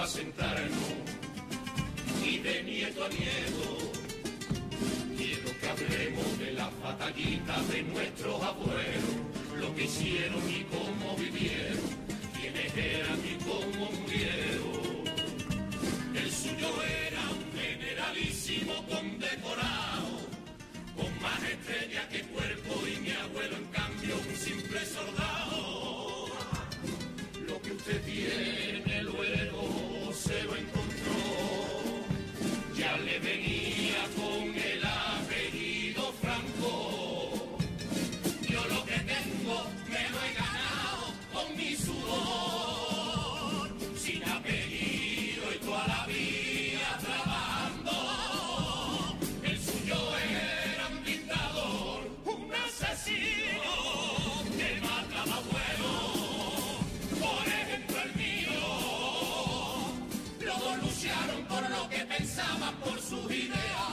a sentarnos y de nieto a nieto quiero que hablemos de las batallitas de nuestros abuelos, lo que hicieron y cómo vivieron, quiénes eran y cómo murieron. El suyo era un generalísimo condecorado, con más estrellas que cuerpo, y mi abuelo en cambio un simple soldado. Lo que usted tiene luego se lo encontró, ya le venía con el apellido Franco. Yo lo que tengo me lo he ganado con mi sudor, sin apellido y toda la vida trabajando. El suyo era un dictador, un asesino que mataba abuelos. Por ejemplo el mío, los dos lucharon por lo que pensaban, por sus ideas.